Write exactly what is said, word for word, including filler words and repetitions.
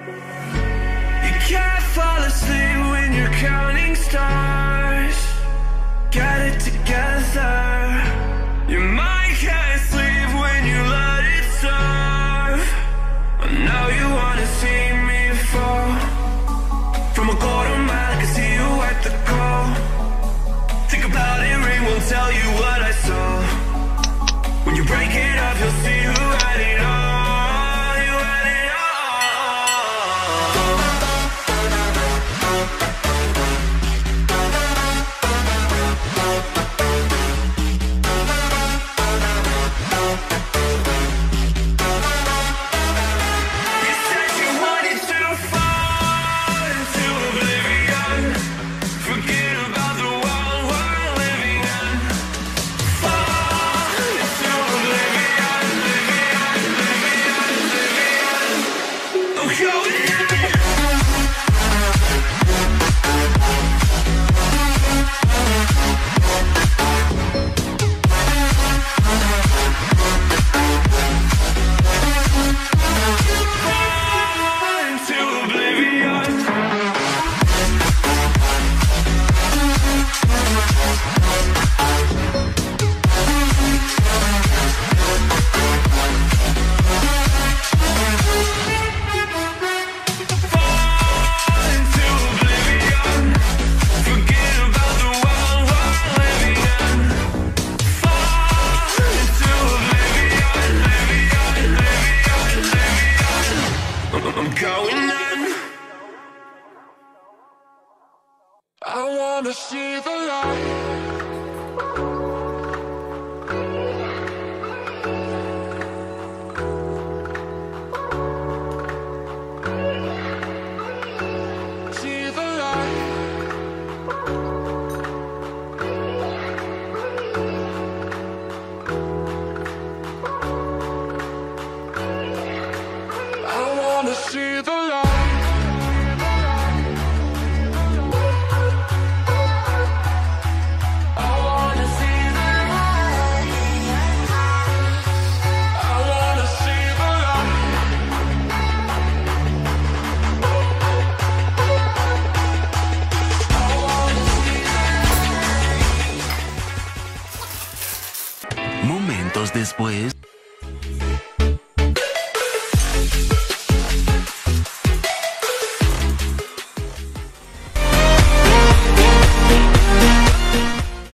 You can't fall asleep when you're counting stars. Get it together. Your mind can't sleep when you let it serve. And now you wanna see me fall. From a quarter mile, I can see you at the call. Think about it, ring won't tell you what I saw. When you break it up, you'll see who had it all. You had it You said you wanted to fall into oblivion. Forget about the world we're living in. Fall into oblivion, oblivion, oblivion, oblivion. I'm going in. Fall into oblivion. Fall into oblivion. Forget about the world we're living in. Fall into oblivion, oblivion, oblivion, oblivion. I'm going in. I wanna see the light. See the light. I wanna see the light. I wanna see the light. I wanna see the light. I wanna see the light. Momentos después.